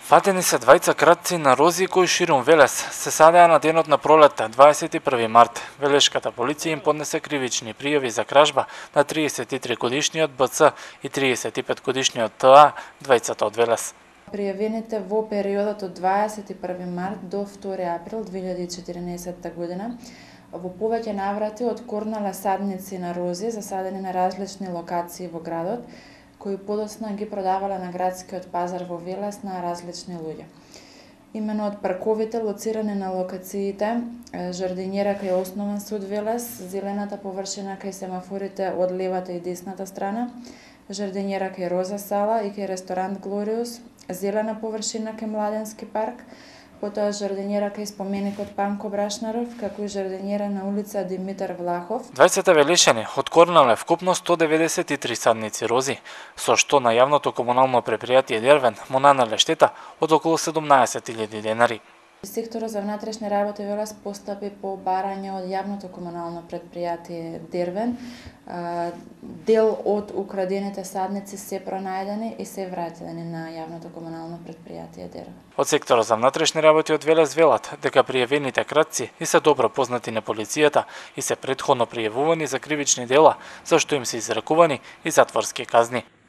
Фатени се двајца кратци на рози кои ширум Велес се садеа на денот на пролетта, 21 март. Велешката полиција им поднесе кривични пријави за кражба на 33-годишниот БЦ и 35-годишниот ТА, двајцата од Велес. Пријавените во периодот од 21 март до 2 април 2014 година во повеќе наврати откорнале садници на рози засадени на различни локации во градот, кои подоцна ги продавале на градскиот пазар во Велес на различни луѓе. Имено од парковите лоцирани на локациите, жардинјера кај Основен суд Велес, зелената површина кај семафорите од левата и десната страна, жардинјера кај Роза сала и кај ресторант Глориус, зелена површина кај Младенски парк, потоа жардинјера кај споменикот Панко Брашнаров, како и жардинјера на улица Димитар Влахов. Двајцата велешани откорнале вкупно 193 садници рози, со што на јавното комунално предпријатие Дервен му нанеле штета од околу 17.000 денари. Секторот за внатрешни работи Велес постапи по барање од јавното комунално предпријатие Дервен. Дел од украдените садници се пронајдени и се вратени на јавното комунално предпријатие Дервен. Од секторот за внатрешни работи од Велес велат дека пријавените кратци и се добро познати на полицијата и се претходно пријавувани за кривични дела, за што им се изрекувани и затворски казни.